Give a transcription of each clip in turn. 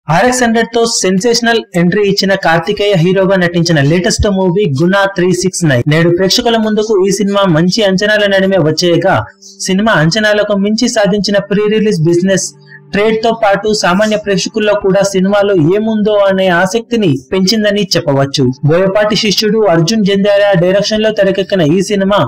RX100 తో sensational entry ఇచ్చిన కార్తికేయ హీరోగా నటించిన లేటెస్ట్ మూవీ గుణ 369 నేడు ప్రేక్షకుల ముందుకు ఈ సినిమా మంచి అంచనాల నడుమే వచ్చేయగా సినిమా అంచనాలకు మించి సాధించిన ప్రీ రిలీజ్ బిజినెస్ ట్రేడ్ తో పాటు సామాన్య ప్రేక్షకుల్లో కూడా సినిమాలో ఏముందో అనే ఆసక్తిని పెంచిందని చెప్పవచ్చు. బోయపాటి శిష్యుడు అర్జున్ జంధ్యాల డైరెక్షన్ లో తెరకెక్కిన ఈ సినిమా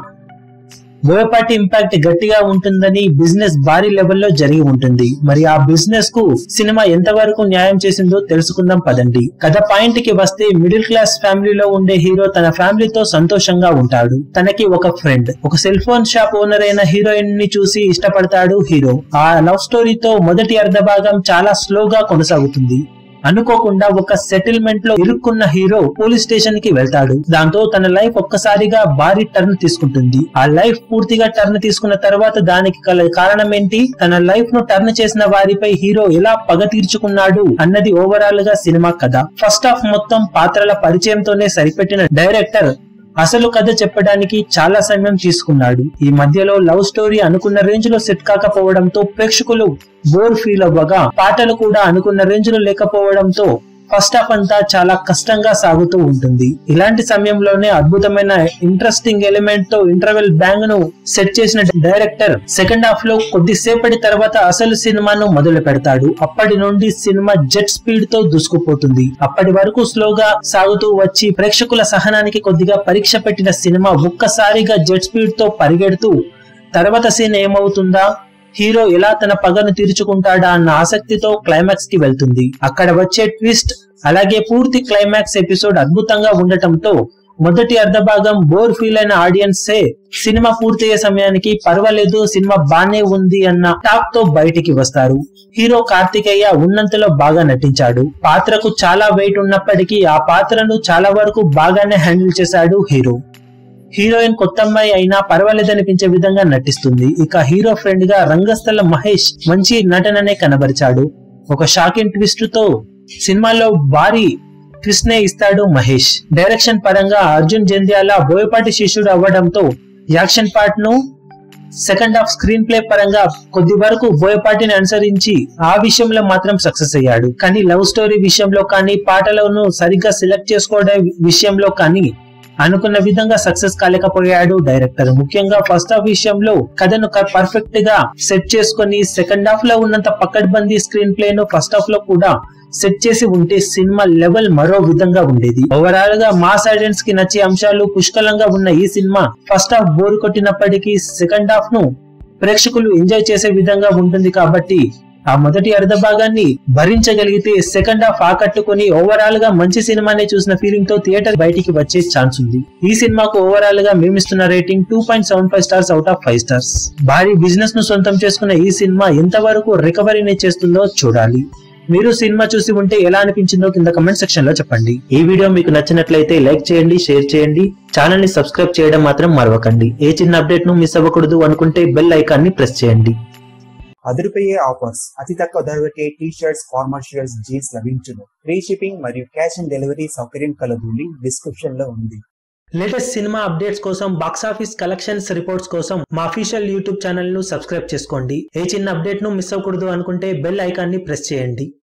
బోయపాటి ఇంపాక్ట్ గట్టిగా ఉంటుందని బిజినెస్ భారీ లెవెల్లో జరిగి ఉంటుంది. మరి ఆ బిజినెస్ కు సినిమా ఎంతవరకు న్యాయం చేసిందో తెలుసుకుందాం పదండి. కథ పాయింట్ కి వస్తే మిడిల్ క్లాస్ ఫ్యామిలీలో ఉండే హీరో తన ఫ్యామిలీతో సంతోషంగా ఉంటాడు. తనకి ఒక ఫ్రెండ్ ఒక సెల్ ఫోన్ షాప్ ఓనర్ అయిన హీరోయిన్ ని చూసి ఇష్టపడతాడు హీరో. ఆ లవ్ స్టోరీతో మొదటి అర్ధ భాగం చాలా స్లోగా కొనసాగుతుంది. అనుకోకుండా ఒక సెటిల్మెంట్ లో ఇరుక్కున్న హీరో పోలీస్ స్టేషన్ కి వెళ్తాడు. దాంతో తన లైఫ్ ఒక్కసారిగా భారీ టర్న్ తీసుకుంటుంది. ఆ లైఫ్ పూర్తిగా టర్న్ తీసుకున్న తర్వాత దానికి కారణం ఏంటి, తన లైఫ్ ను టర్న్ చేసిన వారిపై హీరో ఎలా పగ తీర్చుకున్నాడు అన్నది ఓవరాల్ గా సినిమా కథ. ఫస్ట్ హాఫ్ మొత్తం పాత్రల పరిచయంతోనే సరిపెట్టిన డైరెక్టర్ అసలు కథ చెప్పడానికి చాలా సమయం తీసుకున్నాడు. ఈ మధ్యలో లవ్ స్టోరీ అనుకున్న రేంజ్ లో సెట్ కాకపోవడంతో ప్రేక్షకులు బోర్ ఫీల్ అవ్వగా పాటలు కూడా అనుకున్న రేంజ్ లో లేకపోవడంతో ఫస్ట్ హాఫ్ అంతా చాలా కష్టంగా సాగుతూ ఉంటుంది. ఇలాంటి సమయంలోనే అద్భుతమైన ఇంట్రెస్టింగ్ ఎలిమెంట్ తో ఇంటర్వెల్ బ్యాంగ్ ను సెట్ చేసిన డైరెక్టర్ సెకండ్ హాఫ్ లో కొద్దిసేపటి తర్వాత అసలు సినిమాను మొదలు పెడతాడు. అప్పటి నుండి సినిమా జెట్ స్పీడ్ తో దూసుకుపోతుంది. అప్పటి వరకు స్లోగా సాగుతూ వచ్చి ప్రేక్షకుల సహనానికి కొద్దిగా పరీక్ష పెట్టిన సినిమా ఒక్కసారిగా జెట్ స్పీడ్ తో పరిగెడుతూ తర్వాత సీన్ ఏమవుతుందా, హీరో ఎలా తన పగను తీర్చుకుంటాడా అన్న ఆసక్తితో క్లైమాక్స్ కి వెళ్తుంది. అక్కడ వచ్చే ట్విస్ట్ అలాగే పూర్తి క్లైమాక్స్ ఎపిసోడ్ అద్భుతంగా ఉండటంతో మొదటి అర్ధ భాగం బోర్ ఫీల్ అయిన ఆడియన్సే సినిమా పూర్తయ్యే సమయానికి పర్వాలేదు సినిమా బానే ఉంది అన్న టాక్ తో బయటికి వస్తారు. హీరో కార్తికేయ ఉన్నంతలో బాగా నటించాడు. పాత్రకు చాలా వెయిట్ ఉన్నప్పటికీ ఆ పాత్రను చాలా వరకు బాగానే హ్యాండిల్ చేశాడు హీరో. హీరోయిన్ కొత్త అమ్మాయి అయినా పర్వాలేదనిపించే విధంగా నటిస్తుంది. ఇక హీరో ఫ్రెండ్ గా రంగస్థల మహేష్ మంచి నటననే కనబరిచాడు. ఒక షాకింగ్ ట్విస్ట్ తో సినిమాలో భారీ ట్విస్ట్ నే ఇస్తాడు మహేష్. డైరెక్షన్ పరంగా అర్జున్ జంధ్యాల బోయపాటి శిష్యుడు అవ్వడంతో యాక్షన్ పార్ట్ ను సెకండ్ హాఫ్ స్క్రీన్ ప్లే పరంగా కొద్ది వరకు బోయపాటిని అనుసరించి ఆ విషయంలో మాత్రం సక్సెస్ అయ్యాడు. కానీ లవ్ స్టోరీ విషయంలో కానీ పాటలను సరిగ్గా సెలెక్ట్ చేసుకోవడం విషయంలో కానీ అనుకున్న విధంగా సక్సెస్ కాలేకపోయాడు డైరెక్టర్. ముఖ్యంగా ఫస్ట్ హాఫ్ విషయంలో కథను పర్ఫెక్ట్ గా సెట్ చేసుకుని సెకండ్ హాఫ్ లో ఉన్నంత పకడ్బందీ స్క్రీన్ ప్లే ను ఫస్ట్ హాఫ్ లో కూడా సెట్ చేసి ఉంటే సినిమా లెవెల్ మరో విధంగా ఉండేది. ఓవరాల్ గా మాస్ ఆడియన్స్ కి నచ్చే అంశాలు పుష్కలంగా ఉన్న ఈ సినిమా ఫస్ట్ హాఫ్ బోర్ కొట్టినప్పటికీ సెకండ్ హాఫ్ ను ప్రేక్షకులు ఎంజాయ్ చేసే విధంగా ఉంటుంది. కాబట్టి ఆ మొదటి అర్ధ భాగాన్ని భరించగలిగితే సెకండ్ హాఫ్ ఆకట్టుకుని ఓవరాల్ గా మంచి సినిమానే చూసిన ఫీలింగ్ తో థియేటర్ బయటికి వచ్చే ఛాన్స్ ఉంది. ఈ సినిమాకు ఓవరాల్ గా మేమిస్తున్న rating 2.75 stars out of 5 stars. భారీ బిజినెస్ ను సొంతం చేసుకున్న ఈ సినిమా ఎంతవరకు రికవరీని చేస్తుందో చూడాలి. మీరు సినిమా చూసి ఉంటే ఎలా అనిపించిందో కింద కమెంట్ సెక్షన్ లో చెప్పండి. ఈ వీడియో మీకు నచ్చినట్లయితే లైక్ చేయండి, షేర్ చేయండి, ఛానల్ ని సబ్స్క్రైబ్ చేయడం మాత్రం మరవకండి. ఏ చిన్న అప్డేట్ ను మిస్ అవ్వకూడదు అనుకుంటే బెల్ ఐకాన్ ని ప్రెస్ చేయండి. అదిరిపోయే ఆఫర్స్, అతి తక్కువ ధరకే T shirts, formal shirts, jeans లభించును. ఫ్రీ షిప్పింగ్ మరియు క్యాష్ ఆన్ డెలివరీ సౌకర్యం కలదు. లింక్ డిస్క్రిప్షన్ లో ఉంది. లేటెస్ట్ సినిమా అప్డేట్స్ కోసం, బాక్సాఫీస్ కలెక్షన్స్ రిపోర్ట్స్ కోసం మా అఫీషియల్ యూట్యూబ్ ఛానల్ ను సబ్స్క్రైబ్ చేసుకోండి. ఏ చిన్న అప్డేట్ ను మిస్ అవ్వకూడదు అనుకుంటే బెల్ ఐకాన్ ని ప్రెస్ చేయండి.